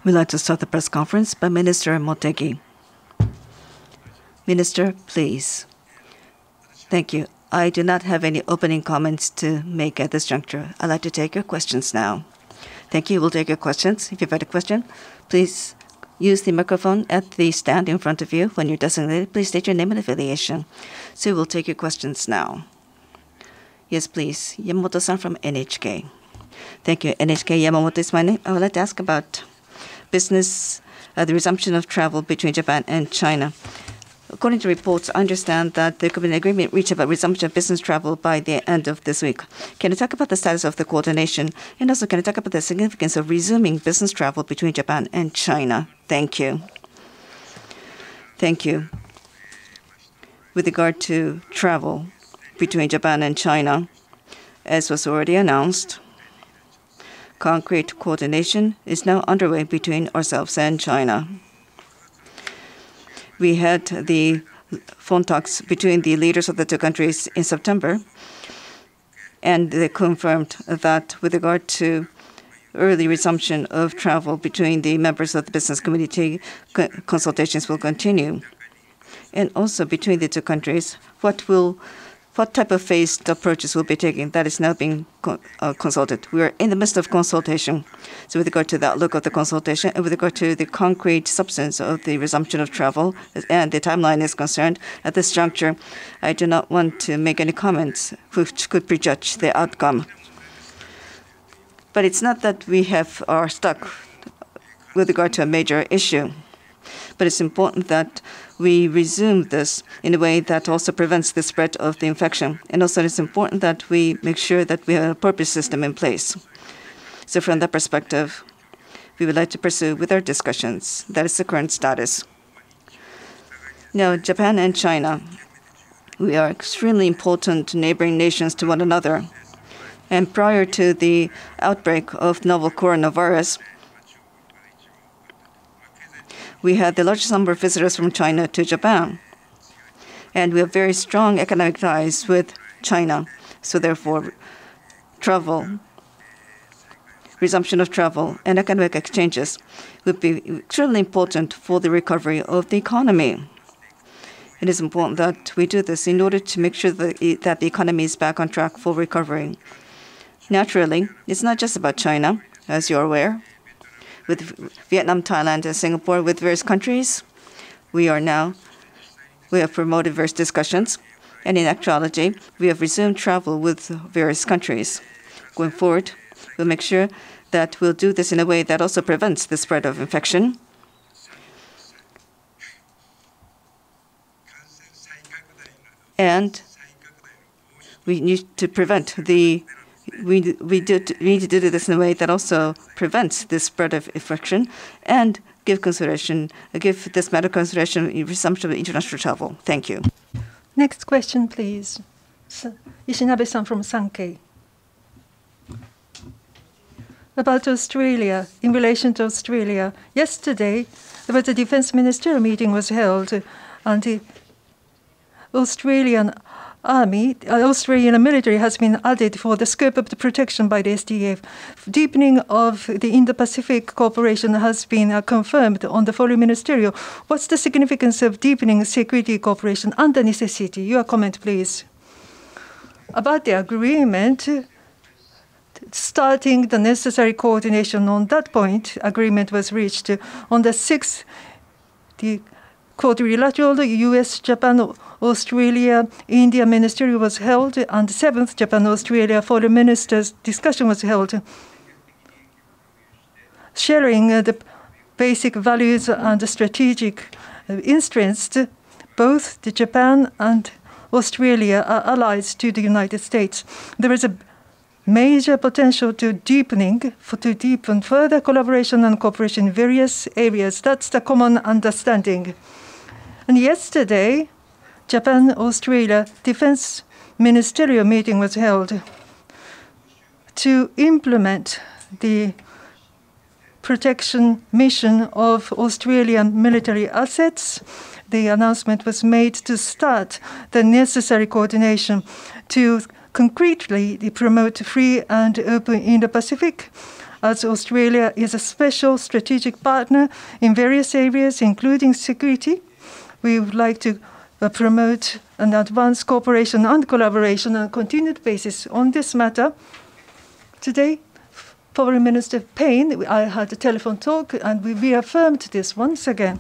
We'd like to start the press conference by Minister Motegi. Minister, please. Thank you. I do not have any opening comments to make at this juncture. I'd like to take your questions now. Thank you. We'll take your questions. If you've had a question, please use the microphone at the stand in front of you. When you're designated, please state your name and affiliation. So we'll take your questions now. Yes, please. Yamamoto-san from NHK. Thank you. NHK Yamamoto is my name. I would like to ask about business, the resumption of travel between Japan and China. According to reports, I understand that there could be an agreement reached about resumption of business travel by the end of this week. Can you talk about the status of the coordination? And also, can you talk about the significance of resuming business travel between Japan and China? Thank you. Thank you. With regard to travel between Japan and China, as was already announced, concrete coordination is now underway between ourselves and China. We had the phone talks between the leaders of the two countries in September, and they confirmed that with regard to early resumption of travel between the members of the business community, consultations will continue. And also between the two countries, what type of phased approaches will be taken? That is now being consulted. We are in the midst of consultation. So with regard to the outlook of the consultation and with regard to the concrete substance of the resumption of travel and the timeline is concerned, at this juncture, I do not want to make any comments which could prejudge the outcome. But it's not that we are stuck with regard to a major issue. But it's important that we resume this in a way that also prevents the spread of the infection. And also it's important that we make sure that we have an appropriate system in place. So from that perspective, we would like to pursue with our discussions. That is the current status. Now, Japan and China, we are extremely important neighboring nations to one another. And prior to the outbreak of novel coronavirus, we had the largest number of visitors from China to Japan. And we have very strong economic ties with China. So therefore, resumption of travel and economic exchanges would be extremely important for the recovery of the economy. It is important that we do this in order to make sure that the economy is back on track for recovery. Naturally, it's not just about China, as you're aware. With Vietnam, Thailand, and Singapore, with various countries, we have promoted various discussions. And in actuality, we have resumed travel with various countries. Going forward, we'll make sure that we'll do this in a way that also prevents the spread of infection. And we need to prevent we need to do this in a way that also prevents the spread of infection and give this matter consideration in resumption of international travel. Thank you. Next question, please. Ishinabe-san from Sankei. About Australia, in relation to Australia, yesterday there was a defense ministerial meeting was held, and the Australian military has been added for the scope of the protection by the SDF. Deepening of the Indo-Pacific cooperation has been confirmed on the foreign ministerial. What's the significance of deepening security cooperation and the necessity? Your comment, please. About the agreement, starting the necessary coordination on that point, agreement was reached. On the 6th, the quadrilateral U.S., Japan, Australia, India ministerial was held, and the 7th Japan-Australia foreign ministers discussion was held. Sharing the basic values and the strategic interests, both the Japan and Australia are allies to the United States. There is a major potential to deepen further collaboration and cooperation in various areas. That's the common understanding. And yesterday, Japan-Australia Defense Ministerial meeting was held to implement the protection mission of Australian military assets. The announcement was made to start the necessary coordination to concretely promote free and open Indo-Pacific as Australia is a special strategic partner in various areas, including security. We would like to promote an advanced cooperation and collaboration on a continued basis on this matter. Today, Foreign Minister Payne, I had a telephone talk, and we reaffirmed this once again.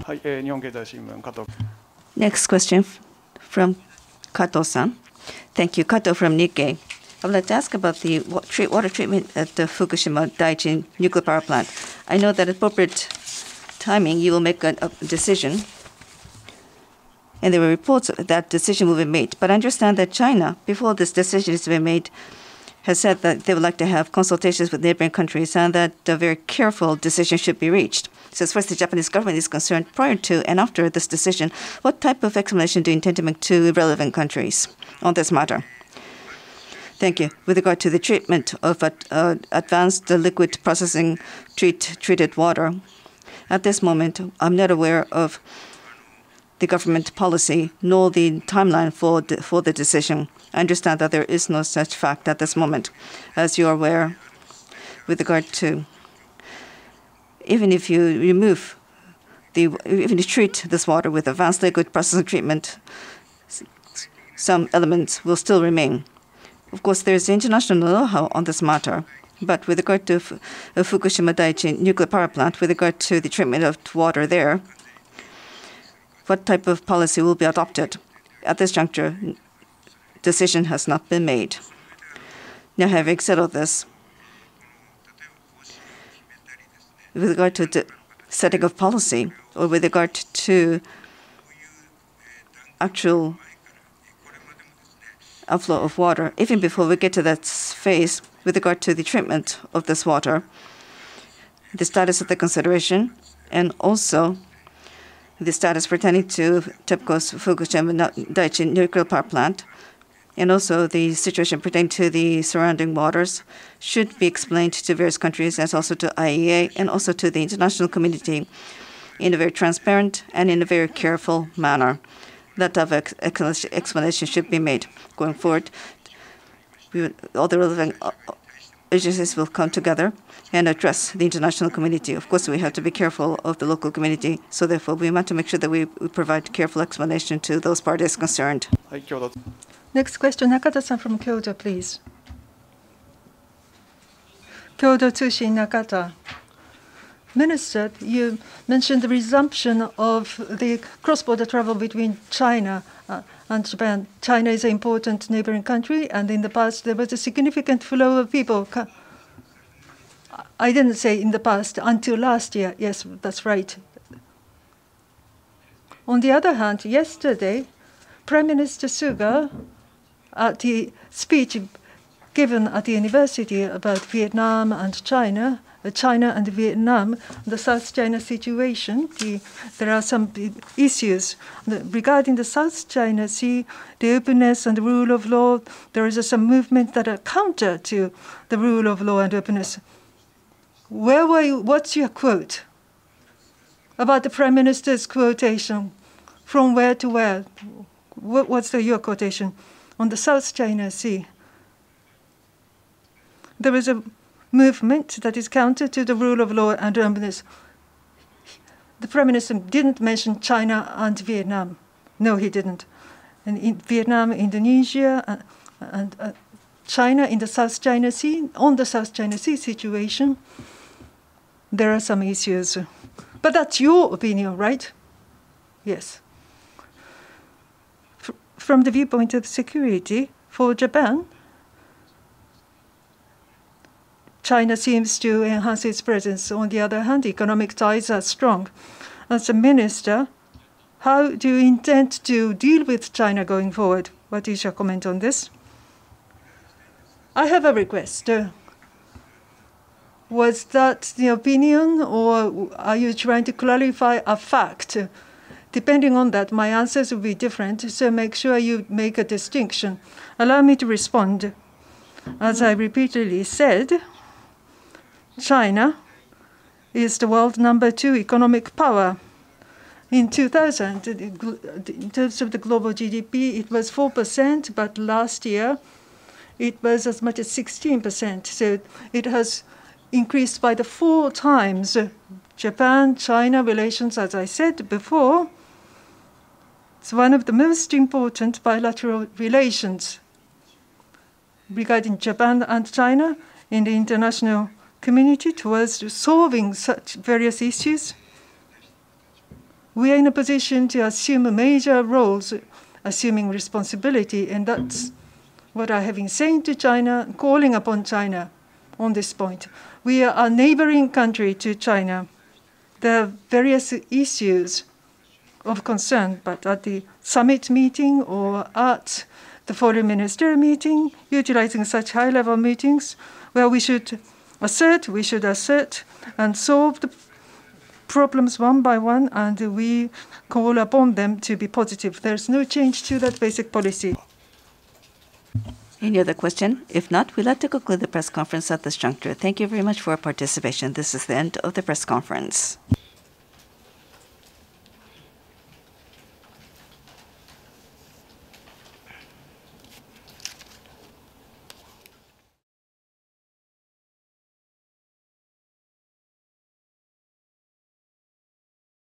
Next question from Kato-san. Thank you. Kato from Nikkei. I would like to ask about the water treatment at the Fukushima Daiichi nuclear power plant. I know that at appropriate timing you will make a decision, and there were reports that decision will be made. But I understand that China, before this decision is to be made, has said that they would like to have consultations with neighboring countries and that a very careful decision should be reached. So as far as the Japanese government is concerned, prior to and after this decision, what type of explanation do you intend to make to relevant countries on this matter? Thank you. With regard to the treatment of advanced liquid processing treated water, at this moment, I'm not aware of the government policy nor the timeline for the decision. I understand that there is no such fact at this moment. As you are aware, with regard to even if you treat this water with advanced liquid processing treatment, some elements will still remain. Of course, there is international know-how on this matter, but with regard to Fukushima Daiichi nuclear power plant, with regard to the treatment of water there, what type of policy will be adopted? At this juncture, decision has not been made. Now, having said all this, with regard to the setting of policy, or with regard to actual outflow of water, even before we get to that phase, with regard to the treatment of this water, the status of the consideration, and also the status pertaining to TEPCO's Fukushima Daiichi nuclear power plant, and also the situation pertaining to the surrounding waters should be explained to various countries, as also to IAEA and also to the international community in a very transparent and in a very careful manner. That type of explanation should be made going forward. All the relevant agencies will come together and address the international community. Of course, we have to be careful of the local community, so therefore we want to make sure that we provide careful explanation to those parties concerned. Next question, Nakata-san from Kyoto, please. Kyoto Tsushin Nakata. Minister, you mentioned the resumption of the cross-border travel between China and Japan. China is an important neighboring country, and in the past there was a significant flow of people. I didn't say in the past, until last year. Yes, that's right. On the other hand, yesterday, Prime Minister Suga, at the speech given at the university about Vietnam and China and Vietnam, the South China situation, there are some issues. Regarding the South China Sea, the openness and the rule of law, there is some movement that are counter to the rule of law and openness. Where were you? What's your quote? About the Prime Minister's quotation, from where to where? What's your quotation? On the South China Sea, there is a movement that is counter to the rule of law and openness. The Prime Minister didn't mention China and Vietnam. No, he didn't. And in Vietnam, Indonesia, and China in the South China Sea, on the South China Sea situation, there are some issues. But that's your opinion, right? Yes. From the viewpoint of security, for Japan, China seems to enhance its presence. On the other hand, economic ties are strong. As a minister, how do you intend to deal with China going forward? What is your comment on this? I have a request. Was that the opinion, or are you trying to clarify a fact? Depending on that, my answers will be different, so make sure you make a distinction. Allow me to respond. As I repeatedly said, China is the world #2 economic power. In 2000, in terms of the global GDP, it was 4%, but last year it was as much as 16%. So it has increased by the 4 times. Japan-China relations, as I said before, is one of the most important bilateral relations. Regarding Japan and China in the international community towards solving such various issues, we are in a position to assume major roles, assuming responsibility, and that's what I have been saying to China, calling upon China on this point. We are a neighboring country to China. There are various issues of concern, but at the summit meeting or at the foreign minister meeting, utilizing such high-level meetings where we should assert and solve the problems one by one, and we call upon them to be positive. There's no change to that basic policy. Any other question? If not, we'd like to conclude the press conference at this juncture. Thank you very much for your participation. This is the end of the press conference.